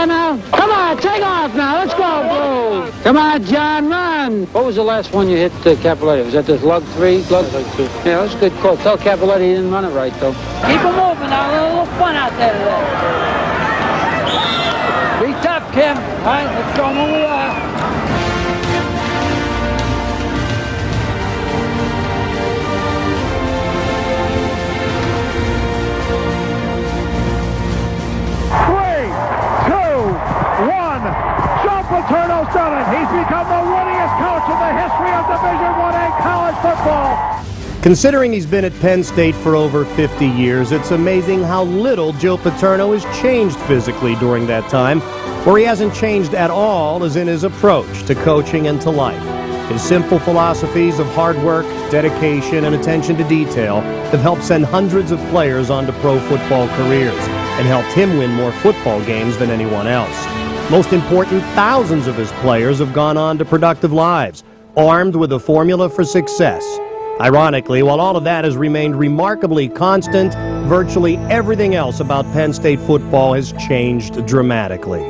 there now? Come on, take off now. Let's go, Blue. Come on, John, run. What was the last one you hit, Capiletti? Was that the lug 3? Lug 2. Yeah, that was a good call. Tell Capiletti he didn't run it right, though. Keep him moving now. A little fun out there today. Be tough, Kim. All right, let's show them who we are. Joe Paterno's done it. He's become the winningest coach in the history of Division I college football. Considering he's been at Penn State for over 50 years, it's amazing how little Joe Paterno has changed physically during that time. Where he hasn't changed at all is in his approach to coaching and to life. His simple philosophies of hard work, dedication, and attention to detail have helped send hundreds of players on to pro football careers and helped him win more football games than anyone else. Most important, thousands of his players have gone on to productive lives, armed with a formula for success. Ironically, while all of that has remained remarkably constant, virtually everything else about Penn State football has changed dramatically.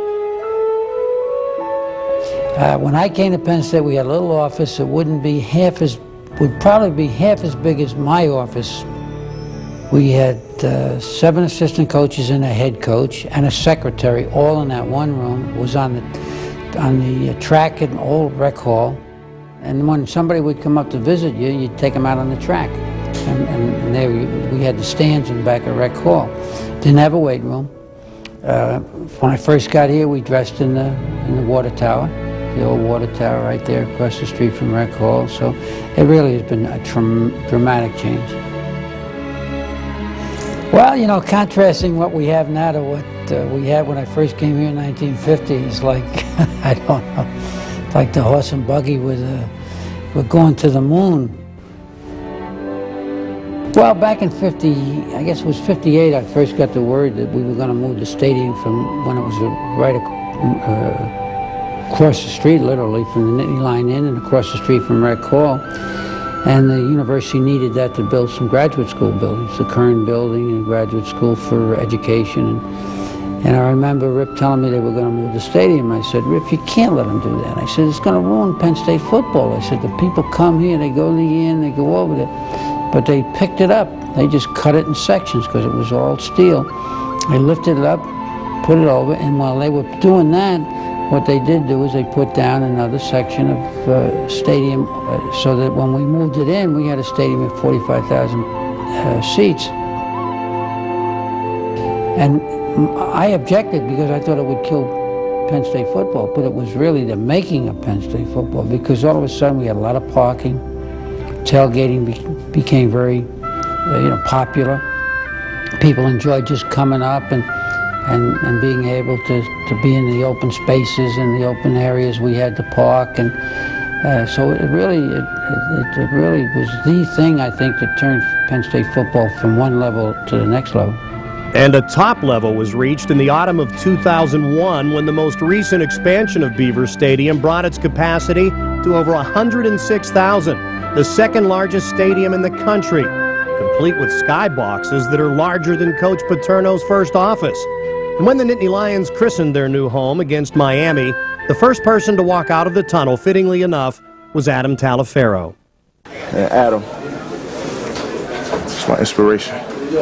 When I came to Penn State, we had a little office that would probably be half as big as my office. We had 7 assistant coaches and a head coach and a secretary, all in that one room. It was on the track at an old rec hall. And when somebody would come up to visit you, you'd take them out on the track. And there we had the stands in the back of rec hall. Didn't have a weight room. When I first got here, we dressed in the water tower, the old water tower right there across the street from rec hall. So it really has been a dramatic change. Well, you know, contrasting what we have now to what we had when I first came here in 1950 is like, I don't know, like the horse and buggy with going to the moon. Well, back in I guess it was 58, I first got the word that we were going to move the stadium from when it was right across the street, literally, from the Nittany Lion Inn and across the street from Rec Hall. And the university needed that to build some graduate school buildings, the Kern building and graduate school for education. And I remember Rip telling me they were going to move the stadium. I said, Rip, you can't let them do that. I said, it's going to ruin Penn State football. I said, the people come here, they go to the inn, they go over there. But they picked it up. They just cut it in sections because it was all steel. They lifted it up, put it over, and while they were doing that, what they did do is they put down another section of stadium so that when we moved it in, we had a stadium of 45,000 seats. And I objected because I thought it would kill Penn State football, but it was really the making of Penn State football because all of a sudden we had a lot of parking. Tailgating became very popular. People enjoyed just coming up and being able to be in the open spaces and the open areas we had to park, and so it really was the thing, I think, that turned Penn State football from one level to the next level. And a top level was reached in the autumn of 2001 when the most recent expansion of Beaver Stadium brought its capacity to over 106,000, the second largest stadium in the country, complete with skyboxes that are larger than Coach Paterno's first office. And when the Nittany Lions christened their new home against Miami, the first person to walk out of the tunnel, fittingly enough, was Adam Taliaferro. Adam, it's my inspiration.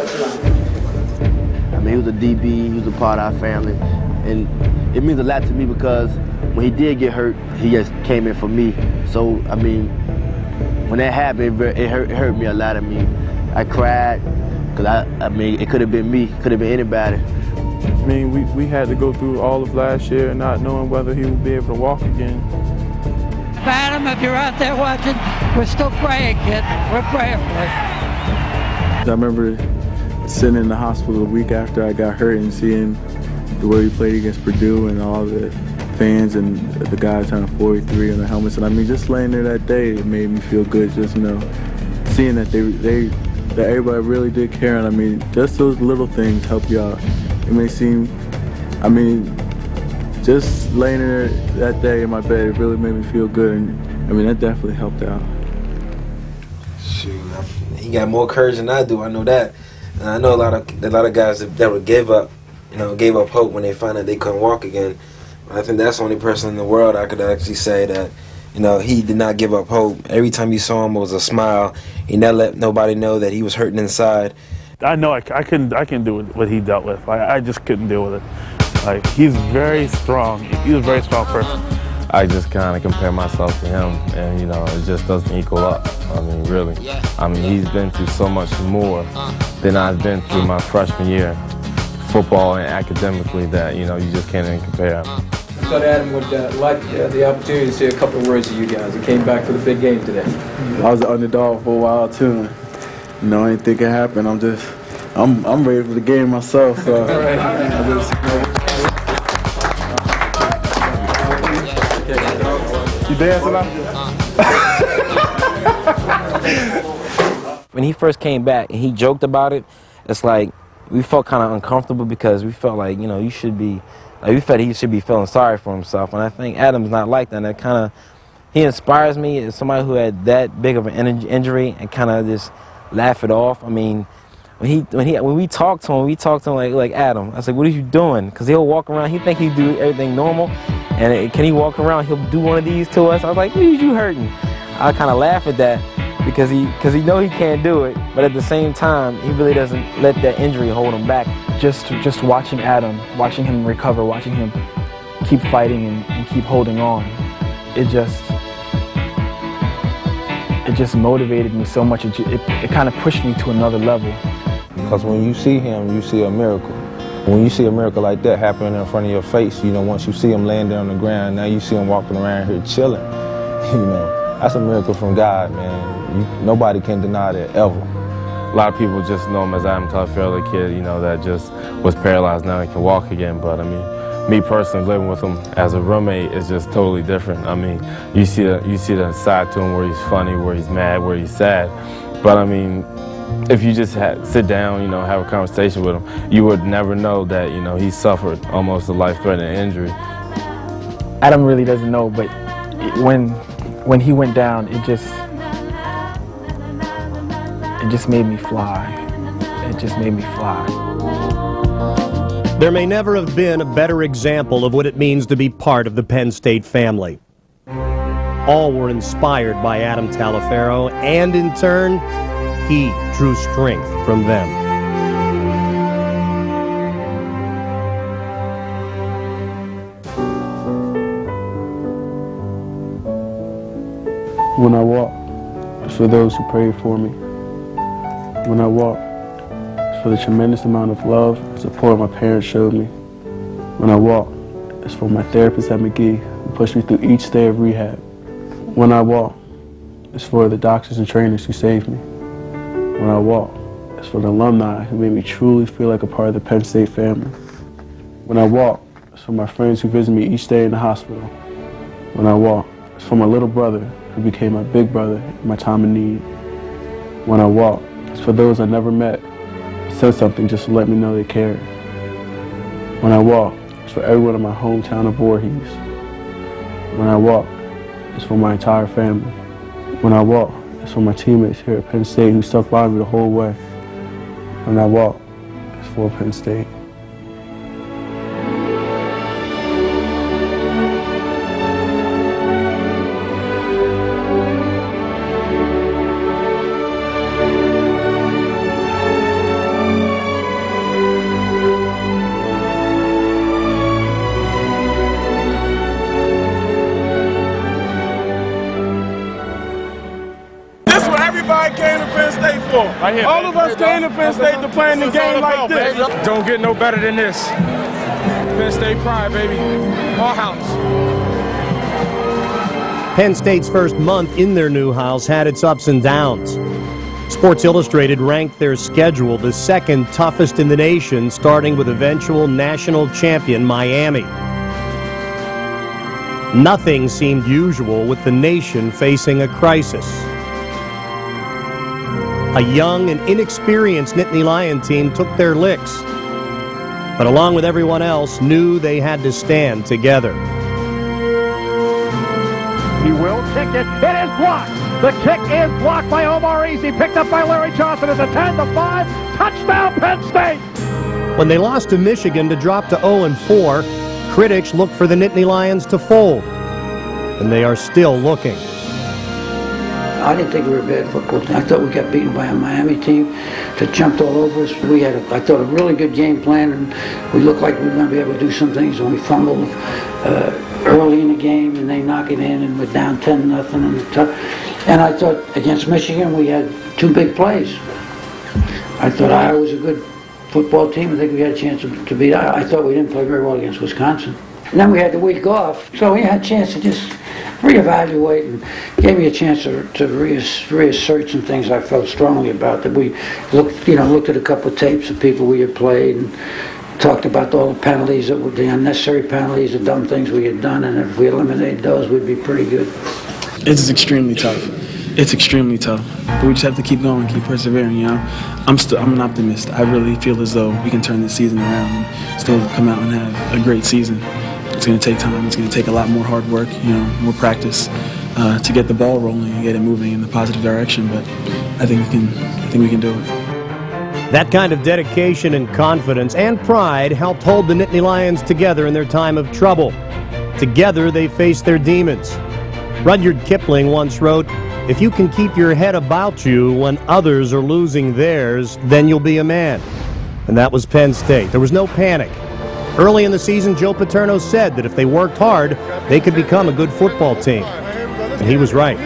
I mean, he was a DB, he was a part of our family, and it means a lot to me because when he did get hurt, he just came in for me. So, I mean, when that happened, it hurt me a lot. I mean, I cried because I mean, it could have been me, could have been anybody. I mean, we had to go through all of last year not knowing whether he would be able to walk again. Adam, if you're out there watching, we're still praying, kid. We're praying for you. I remember sitting in the hospital a week after I got hurt and seeing the way we played against Purdue and all the fans and the guys turning 43 on the helmets. And I mean, just laying there that day, it made me feel good, just, you know, seeing that that everybody really did care. And I mean, just those little things help you out. It may seem, I mean, just laying there that day in my bed, it really made me feel good. And I mean, that definitely helped out. Shoot, he got more courage than I do. I know that. And I know a lot of guys that would give up gave up hope when they found out they couldn't walk again. I think that's the only person in the world I could actually say that, he did not give up hope. Every time you saw him, it was a smile. He never let nobody know that he was hurting inside. I know I couldn't do what he dealt with. I just couldn't deal with it. He's very strong. He's a very strong person. I just kind of compare myself to him, and it just doesn't equal up. I mean, really. I mean, he's been through so much more than I've been through my freshman year, football and academically, that you just can't even compare. I thought Adam would like the opportunity to say a couple of words to you guys. He came back for the big game today. I was an underdog for a while too. I didn't think it happened. I'm ready for the game myself. So. You dancing now? When he first came back and he joked about it, it's like we felt kind of uncomfortable because we felt like, we felt he should be feeling sorry for himself. And I think Adam's not like that. And that he inspires me as somebody who had that big of an injury and kind of just laugh it off. I mean, when we talk to him like Adam. I was like, what are you doing? Because he'll walk around, he think he do everything normal, and can he walk around? He'll do one of these to us. I was like, what are you hurting? I kind of laugh at that because he know he can't do it, but at the same time, he really doesn't let that injury hold him back. Just watching Adam, watching him recover, watching him keep fighting and keep holding on, it just motivated me so much. It kind of pushed me to another level. Because when you see him, you see a miracle. When you see a miracle like that happening in front of your face, once you see him laying there on the ground, now you see him walking around here chilling. That's a miracle from God, man. Nobody can deny that, ever. A lot of people just know him as Adam Taliaferro, the kid, that just was paralyzed, now he can walk again. But I mean, me personally living with him as a roommate is just totally different. I mean, you see the side to him where he's funny, where he's mad, where he's sad. But I mean, if you just sit down, have a conversation with him, you would never know that, he suffered almost a life-threatening injury. Adam really doesn't know, but when he went down, it just made me fly. It just made me fly. There may never have been a better example of what it means to be part of the Penn State family. All were inspired by Adam Taliaferro, and in turn, he drew strength from them. When I walk, it's for those who prayed for me. When I walk, it's for the tremendous amount of love and support my parents showed me. When I walk, it's for my therapist at McGee who pushed me through each day of rehab. When I walk, it's for the doctors and trainers who saved me. When I walk, it's for the alumni who made me truly feel like a part of the Penn State family. When I walk, it's for my friends who visit me each day in the hospital. When I walk, it's for my little brother who became my big brother in my time of need. When I walk, it's for those I never met, said something just to let me know they cared. When I walk, it's for everyone in my hometown of Voorhees. When I walk, it's for my entire family. When I walk, it's for my teammates here at Penn State who stuck by me the whole way. When I walk, it's for Penn State. Everybody came to Penn State for. Right here, all of us came to Penn State to play in the game like this. Don't get no better than this. Penn State pride, baby. Our house. Penn State's first month in their new house had its ups and downs. Sports Illustrated ranked their schedule the second toughest in the nation, starting with eventual national champion Miami. Nothing seemed usual with the nation facing a crisis. A young and inexperienced Nittany Lion team took their licks, but along with everyone else, knew they had to stand together. He will kick it. It is blocked. The kick is blocked by Omar Easy, picked up by Larry Johnson at the 10, the 5. Touchdown, Penn State! When they lost to Michigan to drop to 0-4, critics looked for the Nittany Lions to fold. And they are still looking. I didn't think we were a bad football team. I thought we got beaten by a Miami team that jumped all over us. We had, I thought, a really good game plan, and we looked like we were going to be able to do some things. And we fumbled early in the game, and they knock it in, and we're down 10-0. And I thought against Michigan we had 2 big plays. I thought Iowa was a good football team. I think we had a chance to beat Iowa. I thought we didn't play very well against Wisconsin. And then we had the week off, so we had a chance to just reevaluate, and gave me a chance to reassert some things I felt strongly about. That we looked at a couple of tapes of people we had played and talked about all the penalties, the unnecessary penalties, the dumb things we had done, and if we eliminated those, we'd be pretty good. It's extremely tough. It's extremely tough, but we just have to keep going, keep persevering. You know, I'm an optimist. I really feel as though we can turn this season around and still come out and have a great season. It's going to take time. It's going to take a lot more hard work, more practice to get the ball rolling and get it moving in the positive direction. But I think we can do it. That kind of dedication and confidence and pride helped hold the Nittany Lions together in their time of trouble. Together, they faced their demons. Rudyard Kipling once wrote, "If you can keep your head about you when others are losing theirs, then you'll be a man." And that was Penn State. There was no panic. Early in the season, Joe Paterno said that if they worked hard, they could become a good football team. And he was right.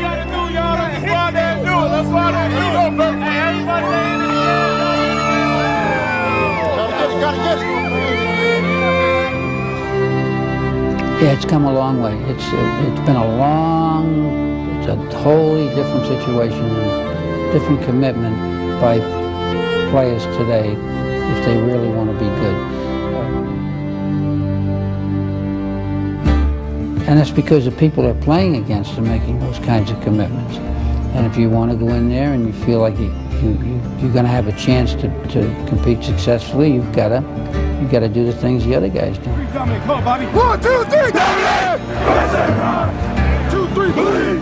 Yeah, it's come a long way. It's been it's a totally different situation, different commitment by players today if they really want to be good. And it's because the people they're playing against are making those kinds of commitments. And if you want to go in there and you feel like you're going to have a chance to compete successfully, you've got to do the things the other guys do. Come on, Bobby. 1, 2, 3, Dominic! 2, 3, believe!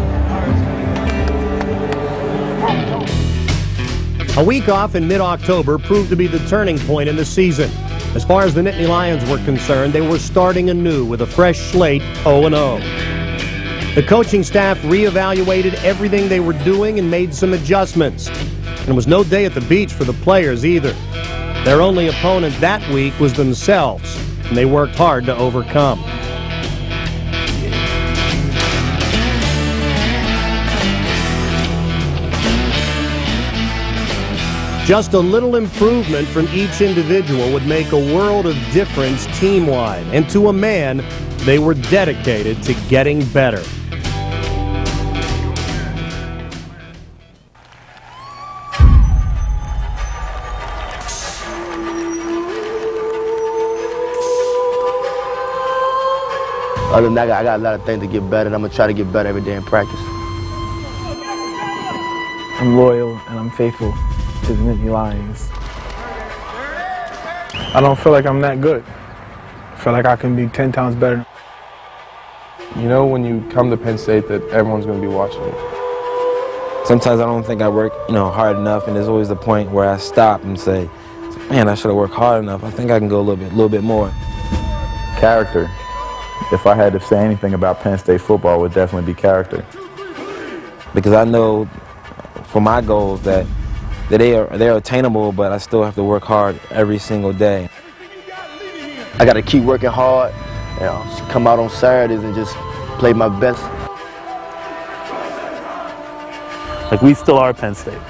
A week off in mid-October proved to be the turning point in the season. As far as the Nittany Lions were concerned, they were starting anew with a fresh slate, 0-0. The coaching staff reevaluated everything they were doing and made some adjustments. And it was no day at the beach for the players either. Their only opponent that week was themselves, and they worked hard to overcome. Just a little improvement from each individual would make a world of difference team-wide, and to a man, they were dedicated to getting better. Other than that, I got a lot of things to get better, and I'm going to try to get better every day in practice. I'm loyal and I'm faithful to the Nittany Lions. I don't feel like I'm that good. I feel like I can be 10 times better. You know when you come to Penn State that everyone's going to be watching you. Sometimes I don't think I work, hard enough, and there's always a point where I stop and say, man, I should have worked hard enough. I think I can go a little bit more. Character. If I had to say anything about Penn State football, it would definitely be character. Because I know for my goals that they're attainable, but I still have to work hard every single day. I got to keep working hard, come out on Saturdays and just play my best. Like, we still are Penn State.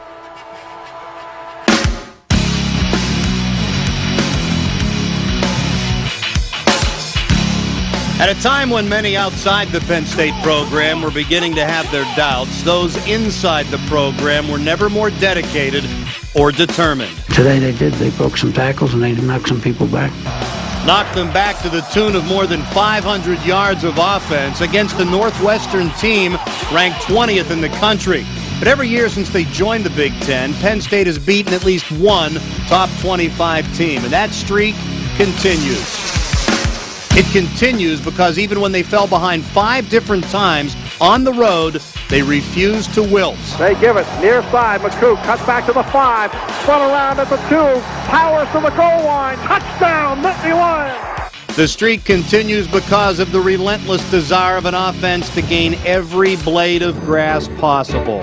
At a time when many outside the Penn State program were beginning to have their doubts, those inside the program were never more dedicated or determined. Today they did. They broke some tackles and they knocked some people back. Knocked them back to the tune of more than 500 yards of offense against a Northwestern team ranked 20th in the country. But every year since they joined the Big Ten, Penn State has beaten at least one top 25 team, and that streak continues. It continues because even when they fell behind 5 different times On the road, they refuse to wilt. They give it near side. McCoo cuts back to the 5. Spun around at the 2. Powers to the goal line. Touchdown, Nittany Lions. The streak continues because of the relentless desire of an offense to gain every blade of grass possible.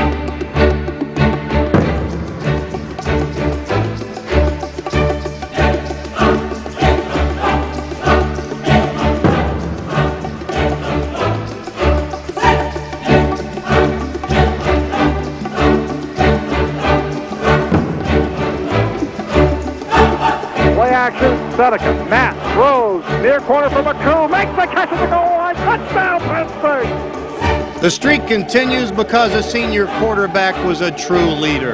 Seneca, Matt throws near corner for McCoo, makes the catch at the goal line, touchdown Penn State. The streak continues because a senior quarterback was a true leader.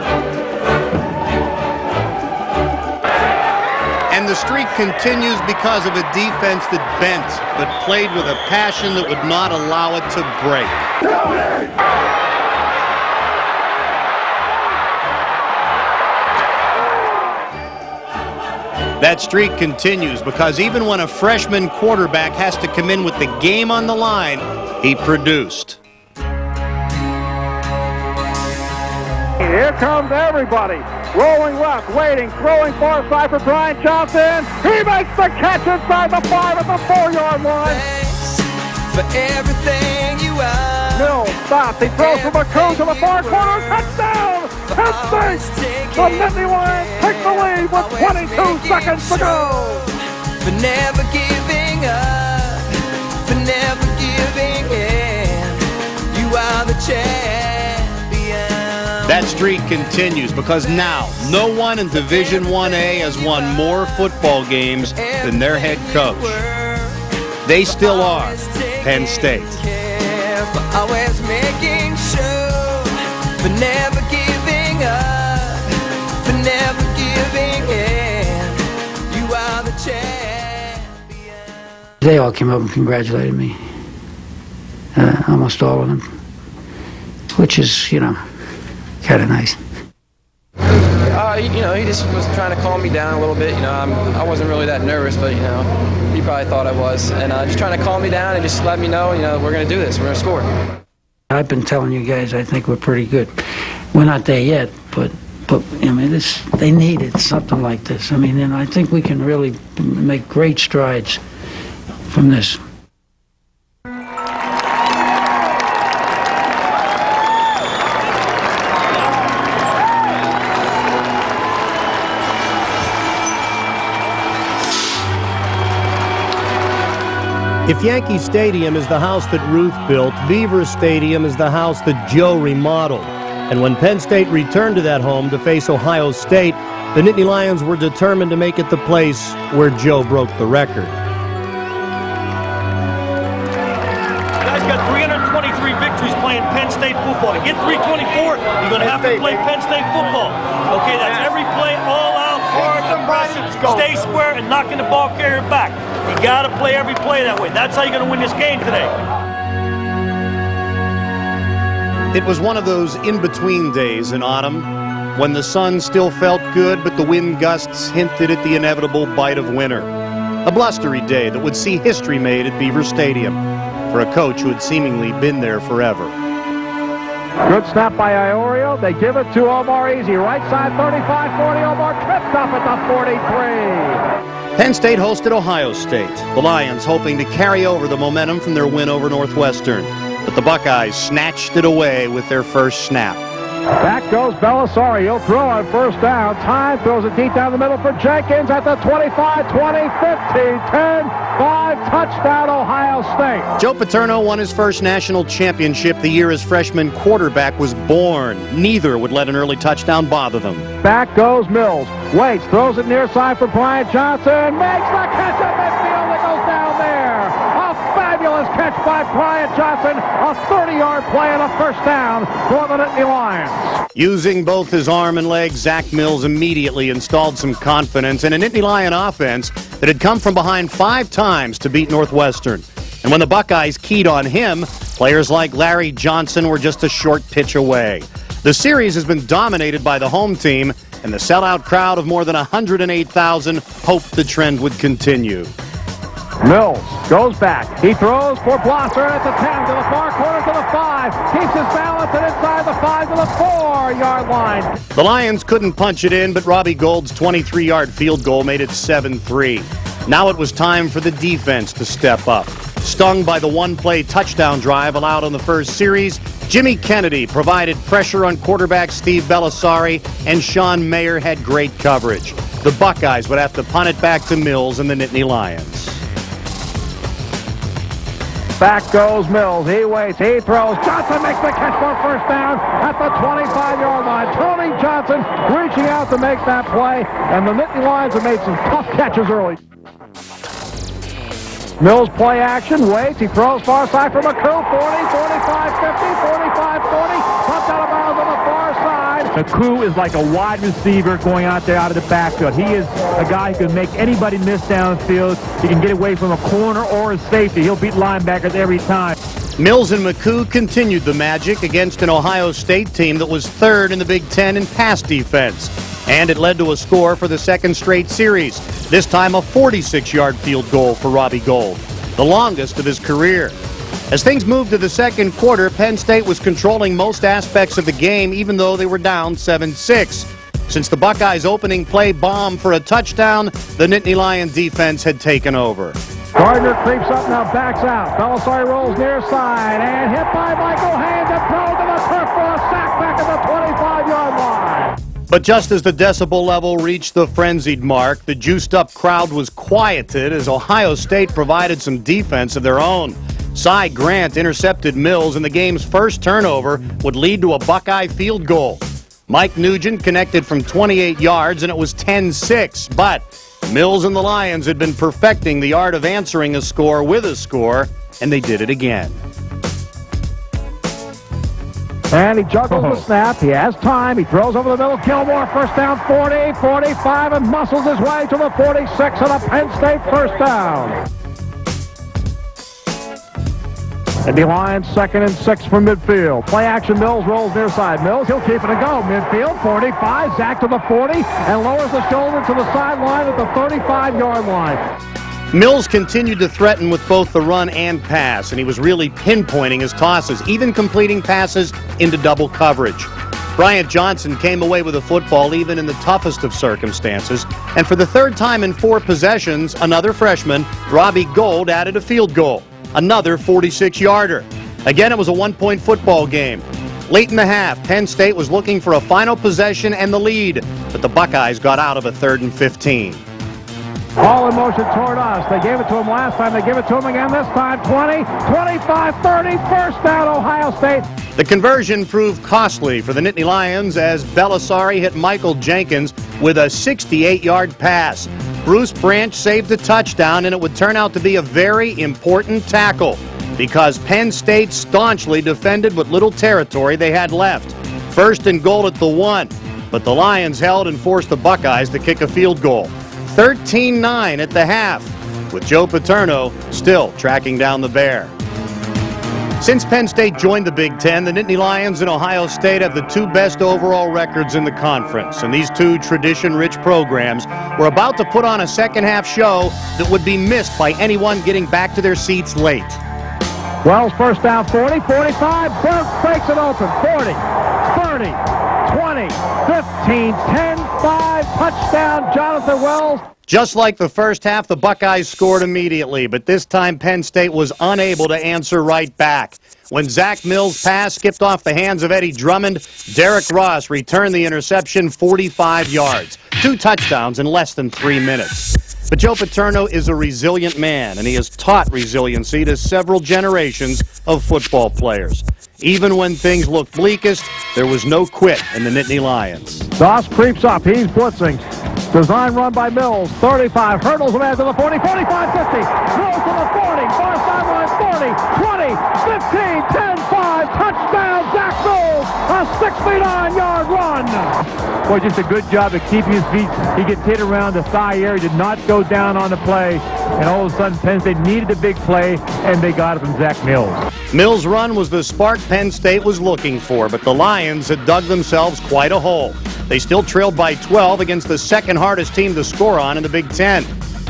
And the streak continues because of a defense that bent, but played with a passion that would not allow it to break. That streak continues because even when a freshman quarterback has to come in with the game on the line, he produced. Here comes everybody. Rolling left, waiting, throwing far side for Brian Johnson. He makes the catch inside the 5 at the 4-yard line. Thanks for everything you are. Mills stops. He throws from McCoo to the far corner. Touchdown! Penn State! The Nittany Lions take the lead with 22 seconds to go. For never giving up, for never giving in. You are the champion. That streak continues because now no one in Division 1A has won more football games than their head coach. They still are Penn State. For always making sure, for never giving up, for never giving in. You are the champion. They all came up and congratulated me. Almost all of them. Which is, you know, kind of nice. You know, he just was trying to calm me down a little bit. You know, I wasn't really that nervous, but, you know, he probably thought I was. And just trying to calm me down and just let me know, you know, we're going to do this. We're going to score. I've been telling you guys I think we're pretty good. We're not there yet, but I mean, they needed something like this. I mean, and I think we can really make great strides from this. If Yankee Stadium is the house that Ruth built, Beaver Stadium is the house that Joe remodeled. And when Penn State returned to that home to face Ohio State, the Nittany Lions were determined to make it the place where Joe broke the record. Guys got 323 victories playing Penn State football. To get 324, you're going to have to play Penn State football. Okay, that's every play, all out, hard, aggressive, stay square, and knocking the ball carrier back. You got to play every play that way. That's how you're going to win this game today. It was one of those in-between days in autumn when the sun still felt good, but the wind gusts hinted at the inevitable bite of winter. A blustery day that would see history made at Beaver Stadium for a coach who had seemingly been there forever. Good snap by Iorio. They give it to Omar Easy. Right side, 35-40. Omar tripped up at the 43. Penn State hosted Ohio State. The Lions hoping to carry over the momentum from their win over Northwestern. But the Buckeyes snatched it away with their first snap. Back goes Belisari. He'll throw on first down. Time throws it deep down the middle for Jenkins at the 25, 20, 15, 10, 5. Touchdown, Ohio State. Joe Paterno won his first national championship the year his freshman quarterback was born. Neither would let an early touchdown bother them. Back goes Mills. Waits, throws it near side for Brian Johnson. Makes the catch at midfield that goes down there. A fabulous catch by Brian Johnson. A 30-yard play and a first down for the Nittany Lions. Using both his arm and leg, Zach Mills immediately installed some confidence in a Nittany Lion offense that had come from behind 5 times to beat Northwestern. And when the Buckeyes keyed on him, players like Larry Johnson were just a short pitch away. The series has been dominated by the home team, and the sellout crowd of more than 108,000 hoped the trend would continue. Mills goes back. He throws for Blosser at the 10, to the far corner, to the 5. Keeps his balance and inside the 5 to the 4-yard line. The Lions couldn't punch it in, but Robbie Gould's 23-yard field goal made it 7-3. Now it was time for the defense to step up. Stung by the one-play touchdown drive allowed on the first series, Jimmy Kennedy provided pressure on quarterback Steve Belisari, and Sean Mayer had great coverage. The Buckeyes would have to punt it back to Mills and the Nittany Lions. Back goes Mills. He waits. He throws. Johnson makes the catch for a first down at the 25-yard line. Tony Johnson reaching out to make that play, and the Nittany Lions have made some tough catches early. Mills play action, waits, he throws far side for McCoo, 40, 45, 50, 45, 40, pumped out of bounds on the far side. McCoo is like a wide receiver going out there out of the backfield. He is a guy who can make anybody miss downfield. He can get away from a corner or a safety. He'll beat linebackers every time. Mills and McCoo continued the magic against an Ohio State team that was third in the Big Ten in pass defense. And it led to a score for the second straight series, this time a 46-yard field goal for Robbie Gould, the longest of his career. As things moved to the second quarter, Penn State was controlling most aspects of the game, even though they were down 7-6. Since the Buckeyes' opening play bombed for a touchdown, the Nittany Lion defense had taken over. Gardner creeps up, now backs out. Belisari rolls near side and hit by Michael Haynes and thrown to the turf for a sack back at the 25-yard line. But just as the decibel level reached the frenzied mark, the juiced-up crowd was quieted as Ohio State provided some defense of their own. Cy Grant intercepted Mills, and the game's first turnover would lead to a Buckeye field goal. Mike Nugent connected from 28 yards, and it was 10-6. But Mills and the Lions had been perfecting the art of answering a score with a score, and they did it again. And he juggles the snap. He has time. He throws over the middle. Gilmore, first down, 40, 45, and muscles his way to the 46 and a Penn State first down. And the Lions 2nd and 6 from midfield. Play action, Mills rolls near side. Mills, he'll keep it and go. Midfield, 45, Zach to the 40, and lowers the shoulder to the sideline at the 35-yard line. Mills continued to threaten with both the run and pass, and he was really pinpointing his tosses, even completing passes into double coverage. Bryant Johnson came away with the football even in the toughest of circumstances, and for the third time in 4 possessions, another freshman, Robbie Gould, added a field goal, another 46-yarder. Again, it was a one-point football game. Late in the half, Penn State was looking for a final possession and the lead, but the Buckeyes got out of a 3rd and 15. All in motion toward us. They gave it to him last time. They give it to him again this time. 20, 25, 30. First down, Ohio State. The conversion proved costly for the Nittany Lions as Belisari hit Michael Jenkins with a 68-yard pass. Bruce Branch saved a touchdown, and it would turn out to be a very important tackle because Penn State staunchly defended what little territory they had left. 1st and goal at the 1, but the Lions held and forced the Buckeyes to kick a field goal. 13-9 at the half, with Joe Paterno still tracking down the Bear. Since Penn State joined the Big Ten, the Nittany Lions and Ohio State have the 2 best overall records in the conference, and these 2 tradition-rich programs were about to put on a second-half show that would be missed by anyone getting back to their seats late. Wells first down, 40, 45, Burke breaks it open, 40, 30, 20, 15, 10, 5, touchdown, Jonathan Wells. Just like the first half, the Buckeyes scored immediately, but this time Penn State was unable to answer right back. When Zach Mills' pass skipped off the hands of Eddie Drummond, Derek Ross returned the interception 45 yards. 2 touchdowns in less than 3 minutes. But Joe Paterno is a resilient man, and he has taught resiliency to several generations of football players. Even when things looked bleakest, there was no quit in the Nittany Lions. Doss creeps up. He's blitzing. Design run by Mills. 35. Hurdles ahead to the 40. 45, 50. Throws to the 40. Far sideline 40, 20, 15, 10, 5. Touchdown, Zach Mills. A 69-yard run. Boy, just a good job of keeping his feet. He gets hit around the thigh area. Did not go down on the play. And all of a sudden, Penn State needed a big play, and they got it from Zach Mills. Mills' run was the spark Penn State was looking for, but the Lions had dug themselves quite a hole. They still trailed by 12 against the second hardest team to score on in the Big Ten.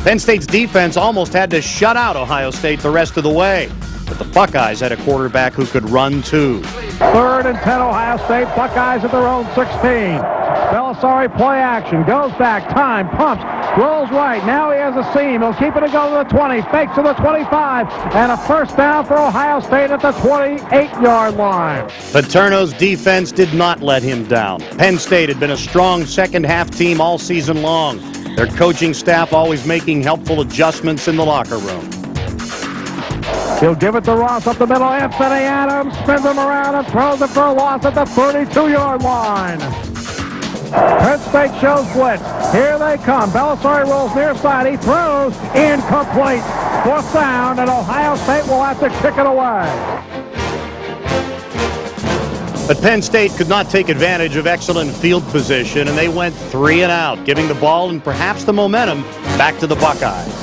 Penn State's defense almost had to shut out Ohio State the rest of the way. But the Buckeyes had a quarterback who could run too. 3rd and 10 Ohio State. Buckeyes at their own 16. Belisari play action. Goes back. Time. Pumps. Rolls right. Now he has a seam. He'll keep it and go to the 20. Fakes to the 25. And a first down for Ohio State at the 28-yard line. Paterno's defense did not let him down. Penn State had been a strong second-half team all season long. Their coaching staff always making helpful adjustments in the locker room. He'll give it to Ross up the middle. Anthony Adams spins him around and throws it for a loss at the 32-yard line. Penn State shows blitz. Here they come. Belisari rolls near side. He throws incomplete. 4th down, and Ohio State will have to kick it away. But Penn State could not take advantage of excellent field position, and they went 3 and out, giving the ball and perhaps the momentum back to the Buckeyes.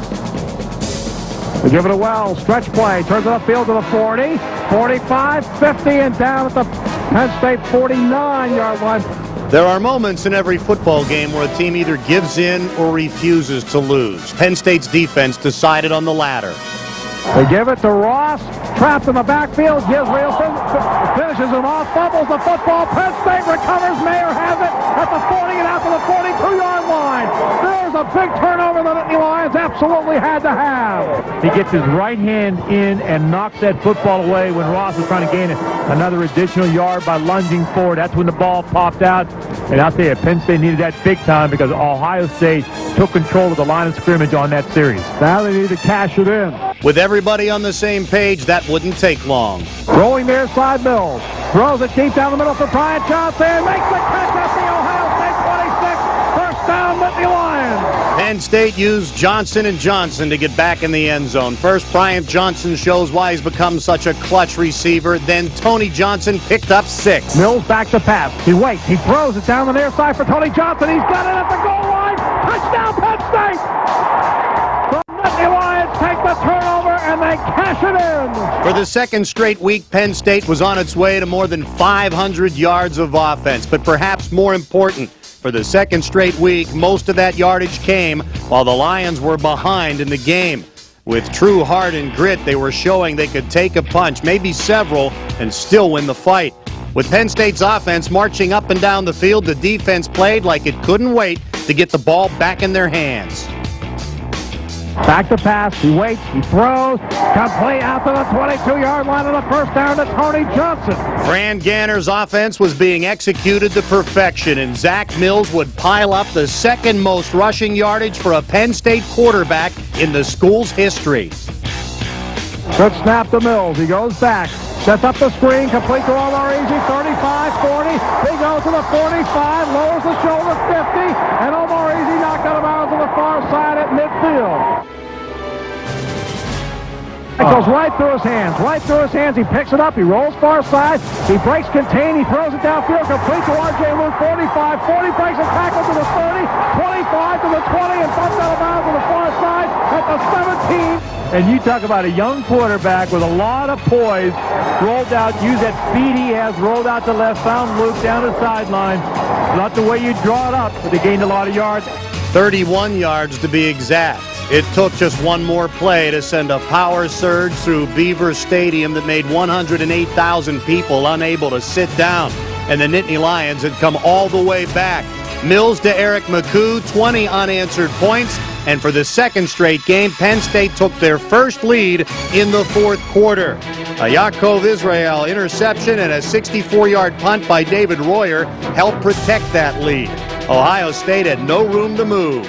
They give it a Wells. Stretch play. Turns it upfield to the 40, 45, 50, and down at the Penn State 49-yard line. There are moments in every football game where a team either gives in or refuses to lose. Penn State's defense decided on the latter. They give it to Ross. Trapped in the backfield. Israel finishes him off. Fumbles the football. Penn State recovers. Mayer has it at the 40 and out to the 42-yard line. There's a big turnover the Nittany Lions absolutely had to have. He gets his right hand in and knocks that football away when Ross was trying to gain another additional yard by lunging forward. That's when the ball popped out. And I'll tell you, Penn State needed that big time because Ohio State took control of the line of scrimmage on that series. Now they need to cash it in. With everybody on the same page, that wouldn't take long. Rolling near side Mills. Throws it deep down the middle for Bryant Johnson. Makes the catch at the Ohio State 26. First down, Nittany Lions. Penn State used Johnson and Johnson to get back in the end zone. First, Bryant Johnson shows why he's become such a clutch receiver. Then Tony Johnson picked up 6. Mills back to pass. He waits. He throws it down the near side for Tony Johnson. He's got it at the goal line. Touchdown, Penn State. The Nittany Lions take the turnover and they cash it in. For the second straight week, Penn State was on its way to more than 500 yards of offense. But perhaps more important, for the second straight week, most of that yardage came while the Lions were behind in the game. With true heart and grit, they were showing they could take a punch, maybe several, and still win the fight. With Penn State's offense marching up and down the field, the defense played like it couldn't wait to get the ball back in their hands. Back to pass. He waits. He throws. Complete out to the 22-yard line, and a first down to Tony Johnson. Fran Ganner's offense was being executed to perfection, and Zach Mills would pile up the second most rushing yardage for a Penn State quarterback in the school's history. Good snap to Mills. He goes back. Sets up the screen. Complete to Omarisi. 35, 40. He goes to the 45. Lowers the shoulder. 50. And Omarisi knocked out of bounds on the far side at midfield. It goes right through his hands. Right through his hands. He picks it up. He rolls far side. He breaks contain. He throws it downfield. Complete to R.J. Luke. 45. 40. Breaks a tackle to the 30. 25 to the 20. And bumps out of bounds on the far side at the 17. And you talk about a young quarterback with a lot of poise, rolled out, use that speed he has, rolled out to left, found Luke down the sideline. Not the way you draw it up, but they gained a lot of yards. 31 yards to be exact. It took just one more play to send a power surge through Beaver Stadium that made 108,000 people unable to sit down. And the Nittany Lions had come all the way back. Mills to Eric McCoo, 20 unanswered points. And for the second straight game, Penn State took their first lead in the fourth quarter. A Yaakov Israel interception and a 64-yard punt by David Royer helped protect that lead. Ohio State had no room to move.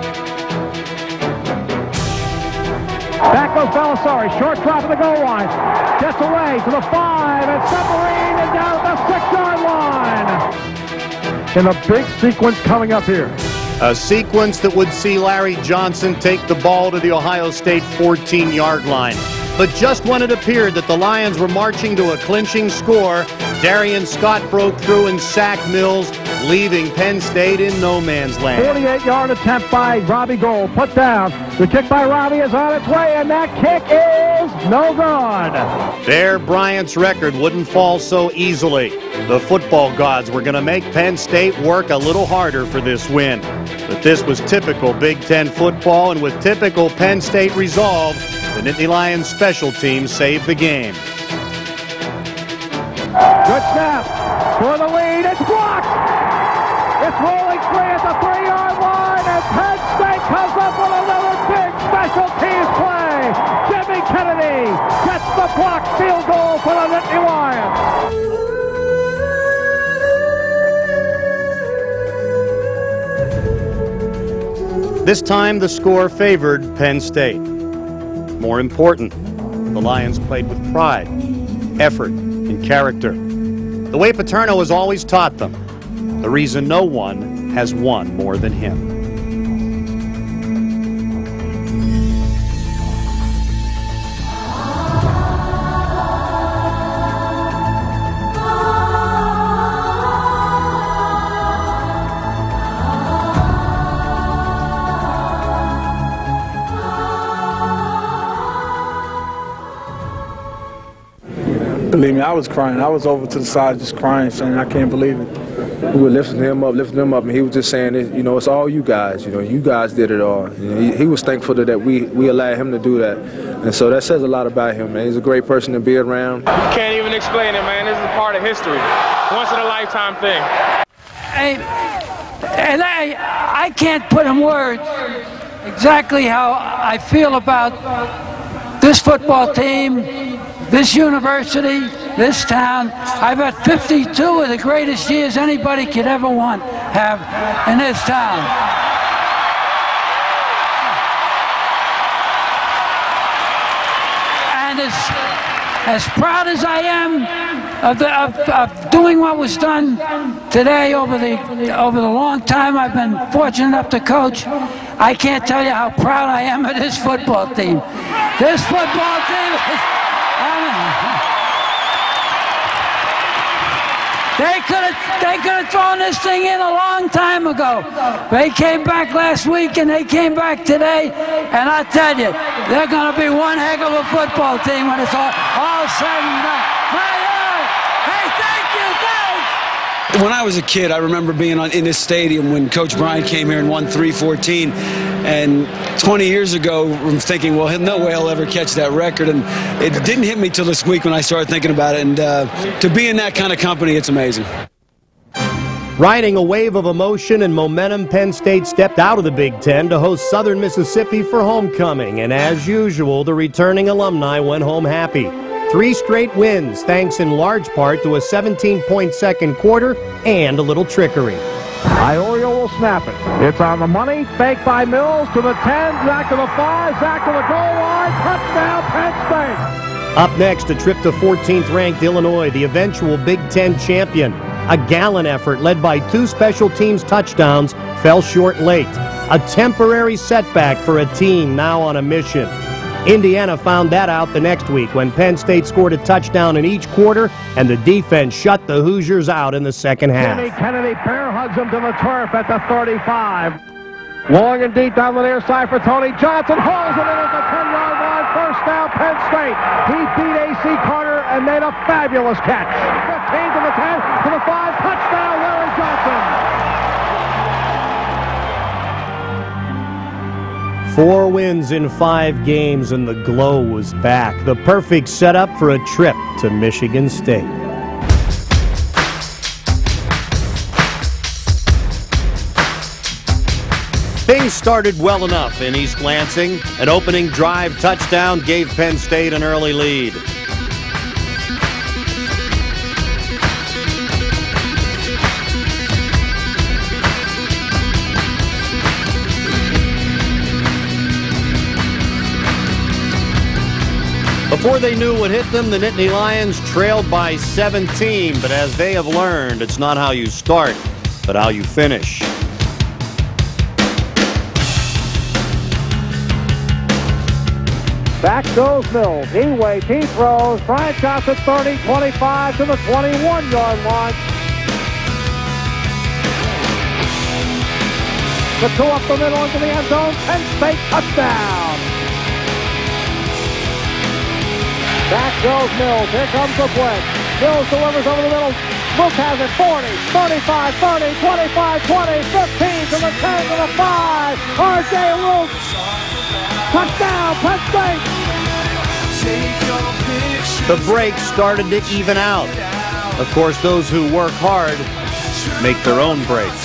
Back goes Belisari. Short drop of the goal line. Gets away to the 5 and Submarine and down at the 6-yard line. And a big sequence coming up here. A sequence that would see Larry Johnson take the ball to the Ohio State 14-yard line. But just when it appeared that the Lions were marching to a clinching score, Darian Scott broke through and sacked Mills leaving Penn State in no man's land. 48-yard attempt by Robbie Gold. Put down. The kick by Robbie is on its way, and that kick is no good. There, Bryant's record wouldn't fall so easily. The football gods were going to make Penn State work a little harder for this win. But this was typical Big Ten football, and with typical Penn State resolve, the Nittany Lions special teams saved the game. Good snap for the lead. It's blocked. It's rolling free at the 3-yard line, and Penn State comes up with another big special teams play. Jimmy Kennedy gets the blocked field goal for the Nittany Lions. This time the score favored Penn State. More important, the Lions played with pride, effort, and character. The way Paterno has always taught them, the reason no one has won more than him. Believe me, I was crying. I was over to the side just crying, saying I can't believe it. We were lifting him up, and he was just saying, you know, it's all you guys. You know, you guys did it all. You know, he was thankful that we allowed him to do that. And so that says a lot about him, man. He's a great person to be around. You can't even explain it, man. This is a part of history. Once-in-a-lifetime thing. I can't put in words exactly how I feel about this football team, this university, this town. I've had 52 of the greatest years anybody could ever have in this town. And as proud as I am of doing what was done today over the long time I've been fortunate enough to coach, I can't tell you how proud I am of this football team. This football team is... They could have thrown this thing in a long time ago. They came back last week and they came back today, and I tell you, they're going to be one heck of a football team when it's all said and done. Hey, thank you, guys! When I was a kid, I remember being in this stadium when Coach Bryant came here and won 3-14. And 20 years ago, I'm thinking, well, no way I'll ever catch that record. And it didn't hit me till this week when I started thinking about it. And to be in that kind of company, it's amazing. Riding a wave of emotion and momentum, Penn State stepped out of the Big Ten to host Southern Mississippi for homecoming. And as usual, the returning alumni went home happy. 3 straight wins, thanks in large part to a 17-point second quarter and a little trickery. Iorio will snap it. It's on the money. Fake by Mills to the 10, Zach to the 5, Zach to the goal line. Touchdown, Penn State. Up next, a trip to 14th-ranked Illinois, the eventual Big Ten champion. A gallant effort led by 2 special teams touchdowns fell short late. A temporary setback for a team now on a mission. Indiana found that out the next week when Penn State scored a touchdown in each quarter and the defense shut the Hoosiers out in the second half. Jimmy Kennedy bear hugs him to the turf at the 35. Long and deep down the near side for Tony Johnson. Hauls it in at the 10-yard line. First down, Penn State. He beat A.C. Carter and made a fabulous catch. 15 to the 10 to the 5. Touchdown, Larry Johnson. 4 wins in 5 games and the glow was back. The perfect setup for a trip to Michigan State. Things started well enough in East Lansing. An opening drive touchdown gave Penn State an early lead. Before they knew what hit them, the Nittany Lions trailed by 17. But as they have learned, it's not how you start, but how you finish. Back goes Mills. He waits, he throws. Bryant Johnson 30, 25 to the 21-yard line. The two up the middle into the end zone. Penn State touchdown. Back goes Mills. Here comes the blitz. Mills delivers over the middle. Luke has it. 40, 35, 30, 25, 20, 15 to the 10 to the 5. R.J. Luke. Touchdown, Penn State. The breaks started to even out. Of course, those who work hard make their own breaks.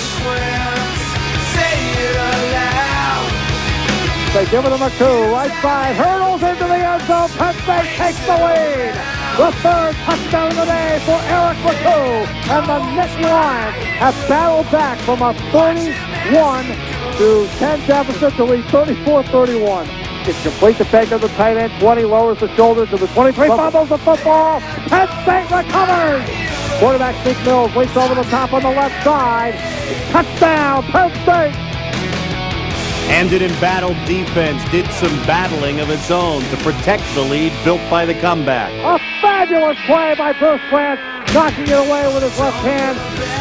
They give it to McCoo, right side, hurdles into the end zone. Penn State takes the lead. The third touchdown of the day for Eric McCoo. And the Nittany Lions have battled back from a 31-10 deficit to lead 34-31. It's complete to Baker, the tight end. 20 lowers the shoulder to the 23. Fumbles the football. Penn State recovers. Quarterback Nick Mills leaps over the top on the left side. Touchdown, Penn State. And an embattled defense did some battling of its own to protect the lead built by the comeback. A fabulous play by Bruce Grant, knocking it away with his left hand.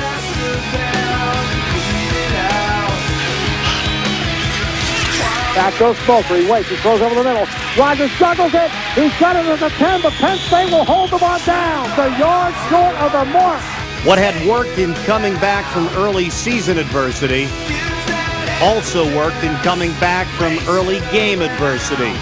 Back goes Smoker. He waits. He throws over the middle. Rogers juggles it. He's got it at the 10, but Penn State will hold them on down. The yard short of the mark. What had worked in coming back from early season adversity also worked in coming back from early game adversity.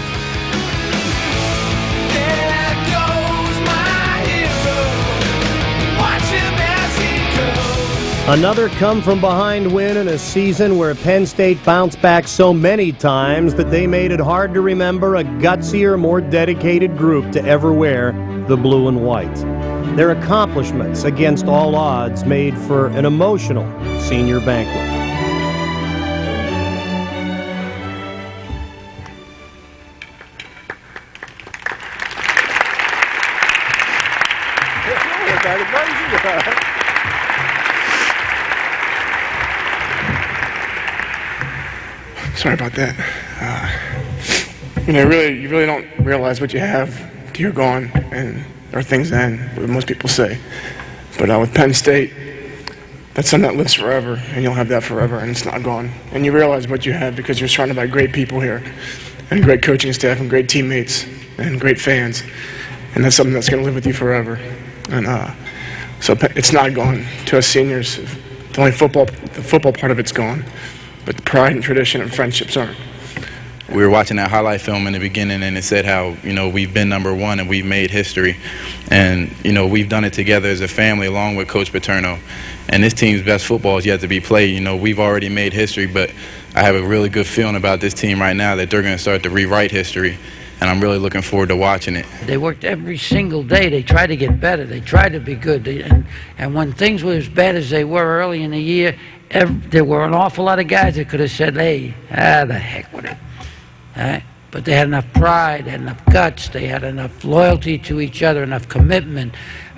Another come-from-behind win in a season where Penn State bounced back so many times that they made it hard to remember a gutsier, more dedicated group to ever wear the blue and white. Their accomplishments against all odds made for an emotional senior banquet. Sorry about that. You really don't realize what you have till you're gone, and there are things then, what most people say. But with Penn State, that's something that lives forever, and you'll have that forever, and it's not gone. And you realize what you have because you're surrounded by great people here, and great coaching staff, and great teammates, and great fans. And that's something that's going to live with you forever. And so it's not gone. To us seniors, the football part of it's gone. But the pride and tradition and friendships aren't. We were watching that highlight film in the beginning, and it said how, we've been #1 and we've made history. And, we've done it together as a family along with Coach Paterno. And this team's best football is yet to be played. We've already made history, but I have a really good feeling about this team right now that they're going to start to rewrite history. And I'm really looking forward to watching it. They worked every single day. They tried to get better. They tried to be good. And when things were as bad as they were early in the year, there were an awful lot of guys that could have said, hey, the heck with it. But they had enough pride, they had enough guts, they had enough loyalty to each other, enough commitment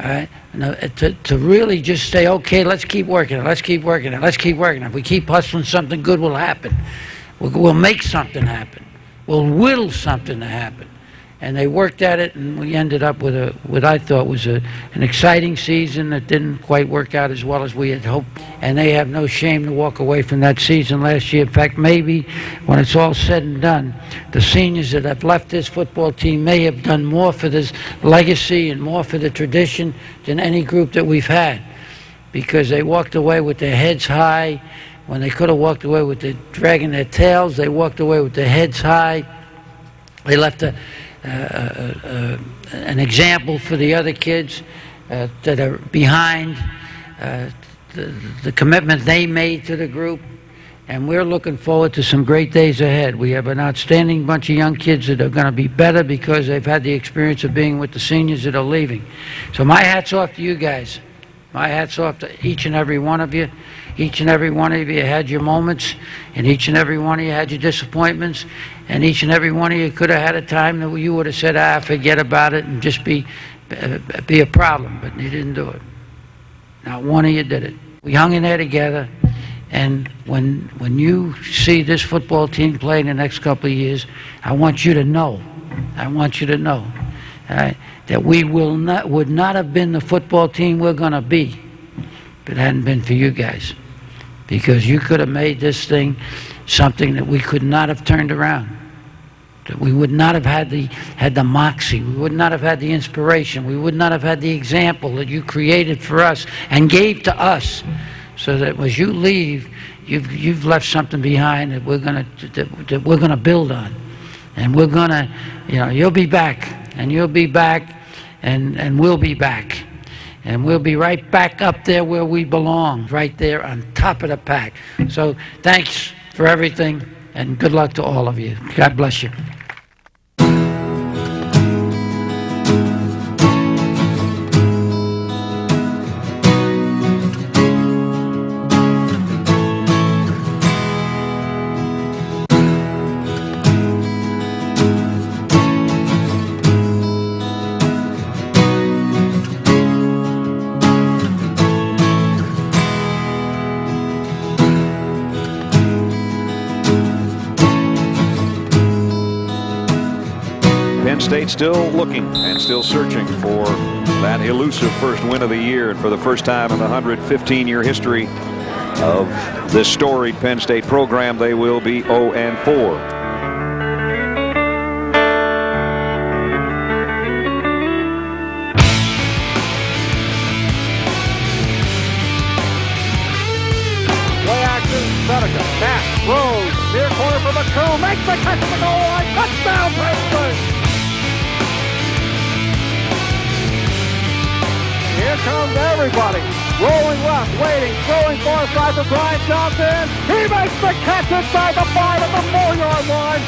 to really just say, okay, let's keep working it, let's keep working it, let's keep working it. If we keep hustling, something good will happen. We'll make something happen. We'll will something to happen. And they worked at it, and we ended up with what I thought was an exciting season that didn't quite work out as well as we had hoped. And they have no shame to walk away from that season last year. In fact, maybe when it's all said and done, the seniors that have left this football team may have done more for this legacy and more for the tradition than any group that we've had, because they walked away with their heads high. When they could have walked away with dragging their tails, they walked away with their heads high. They left an example for the other kids that are behind, the commitment they made to the group. And we're looking forward to some great days ahead. We have an outstanding bunch of young kids that are going to be better because they've had the experience of being with the seniors that are leaving. So my hat's off to you guys. My hat's off to each and every one of you. Each and every one of you had your moments, and each and every one of you had your disappointments, and each and every one of you could have had a time that you would have said, forget about it, and just be a problem, but you didn't do it. Not one of you did it. We hung in there together, and when you see this football team play in the next couple of years, I want you to know, that we would not have been the football team we're going to be if it hadn't been for you guys. because you could have made this thing something that we could not have turned around. That we would not have had the moxie, we would not have had the inspiration, we would not have had the example that you created for us and gave to us, so that as you leave, you've left something behind that we're gonna build on, and we're gonna, you know, you'll be back, and you'll be back, and we'll be back, and we'll be right back up there where we belong, right there on top of the pack. So thanks for everything, and good luck to all of you. God bless you. Penn State still looking and still searching for that elusive first win of the year, and for the first time in the 115-year history of this storied Penn State program, they will be 0-4. Matt Rose, near corner for McComb, makes the catch at the goal line, touchdown Penn State! Here comes everybody, rolling left, waiting, throwing far side for Brian Johnson. He makes the catch inside the 5 at the 4-yard line.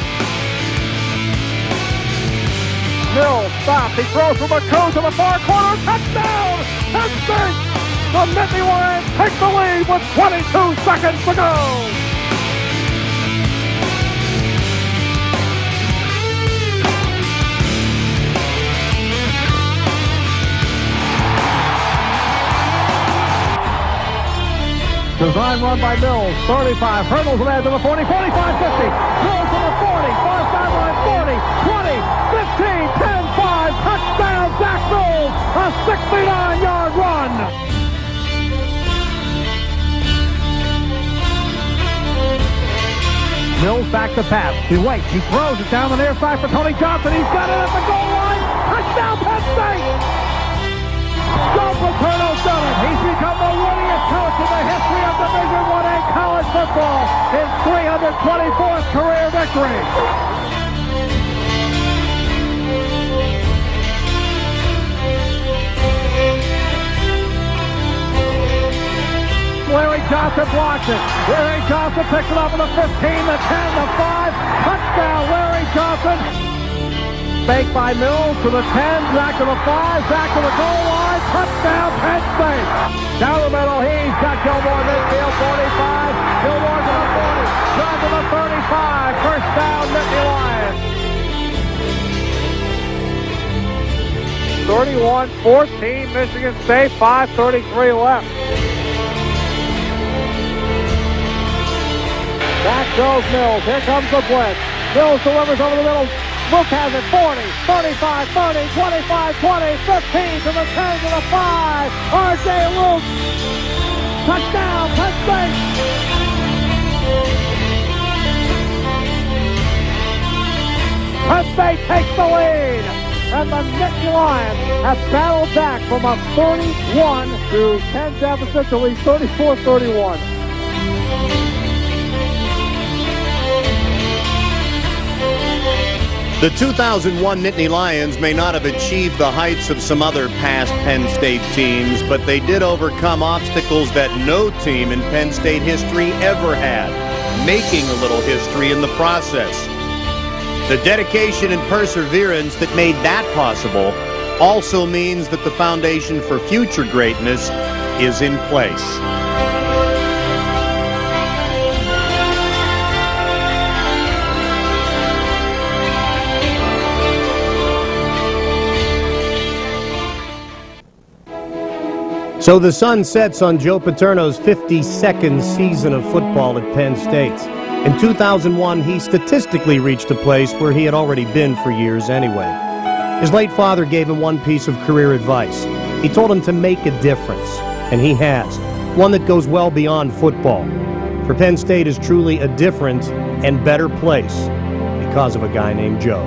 Mills stops, he throws for McComb to the far corner, touchdown! Penn State! The Nittany Lions take the lead with 22 seconds to go. Design run by Mills, 35, hurdles it to the 40, 45, 50, throws to the 40, far sideline, 40, 20, 15, 10, 5, touchdown, Zach Mills, a 69-yard run. Mills back to pass. He waits. He throws it down the near side for Tony Johnson. He's got it at the goal line. Touchdown, Penn State! Joe Paterno's done it. He's become the winningest coach in the history of Division I college football. His 324th career victory. Larry Johnson blocks it. Larry Johnson picks it up at the 15, the 10, the 5. Touchdown, Larry Johnson. Fake by Mills to the 10, Zach to the 5, Zach to the goal line. Touchdown, Penn State. Down the middle, he's got Gilmore midfield, 45. Gilmore to the 40, John to the 35. First down, Nittany Lions. 31-14, Michigan State, 5:33 left. Back goes Mills. Here comes the blitz. Mills delivers over the middle. Luke has it. 40, 35, 30, 25, 20, 15 to the 10 to the 5. R.J. Luke. Touchdown, Penn State. Penn State takes the lead. And the Nittany Lions have battled back from a 31 to 10 deficit to lead 34-31. The 2001 Nittany Lions may not have achieved the heights of some other past Penn State teams, but they did overcome obstacles that no team in Penn State history ever had, making a little history in the process. The dedication and perseverance that made that possible also means that the foundation for future greatness is in place. So the sun sets on Joe Paterno's 52nd season of football at Penn State. In 2001, he statistically reached a place where he had already been for years anyway. His late father gave him one piece of career advice. He told him to make a difference, and he has. one that goes well beyond football. For Penn State is truly a different and better place because of a guy named Joe.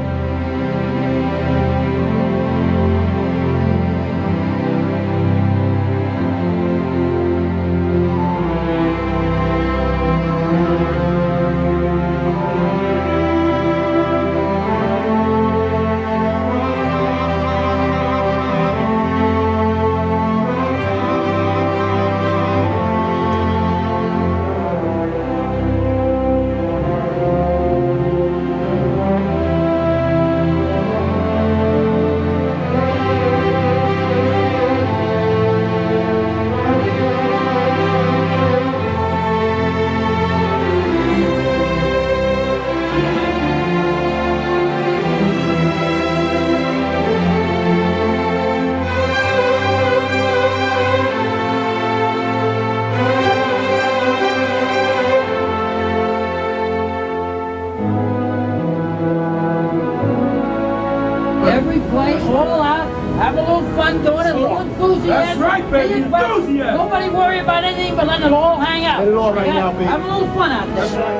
Every play, all out, have a little fun doing it, a little enthusiasm. That's right, baby, enthusiasm. Nobody worry about anything but letting it all hang out. Let it all hang out, baby. Have a little fun out there. That's right.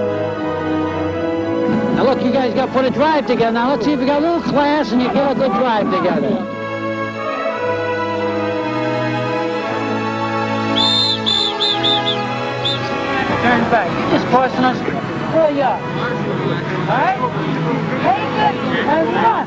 Now look, you guys got to put a drive together. Now let's see if you got a little class and you get a good drive together. Turn back. You're just forcing us. There you are. All right? Take it and run.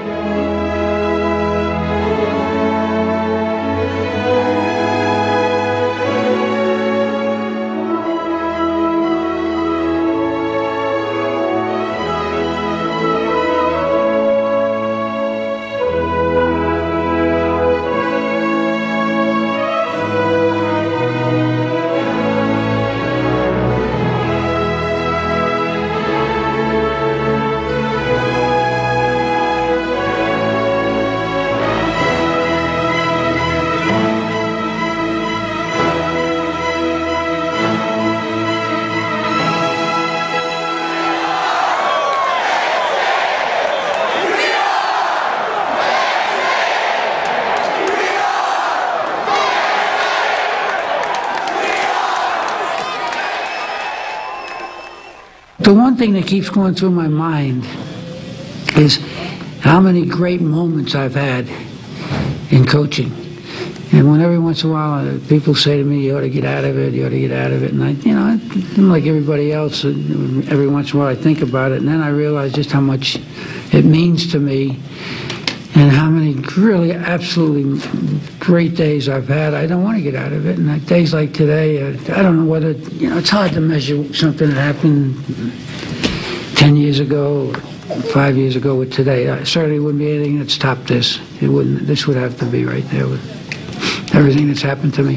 The one thing that keeps going through my mind is how many great moments I've had in coaching. And when every once in a while people say to me, you ought to get out of it, you ought to get out of it. And I'm like everybody else, every once in a while I think about it, and then I realize just how much it means to me and how many really absolutely great days I've had. I don't want to get out of it. And days like today, I don't know whether, it's hard to measure something that happened 10 years ago or 5 years ago with today. I certainly wouldn't be anything that's topped this. It wouldn't. This would have to be right there with everything that's happened to me.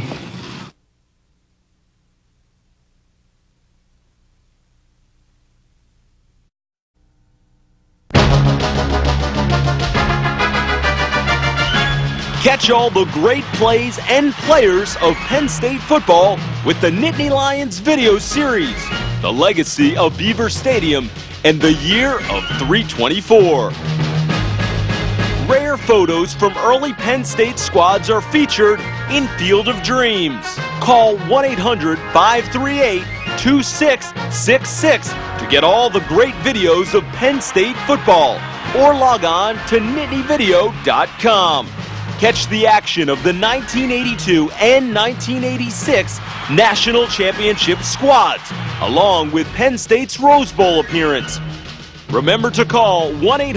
Catch all the great plays and players of Penn State football with the Nittany Lions video series, The Legacy of Beaver Stadium and the Year of 324. Rare photos from early Penn State squads are featured in Field of Dreams. Call 1-800-538-2666 to get all the great videos of Penn State football or log on to nittanyvideo.com. Catch the action of the 1982 and 1986 National Championship squads, along with Penn State's Rose Bowl appearance. Remember to call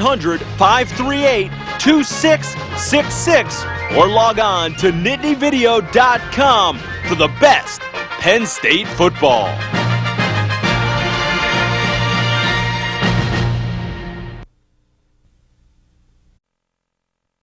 1-800-538-2666 or log on to nittanyvideo.com for the best of Penn State football.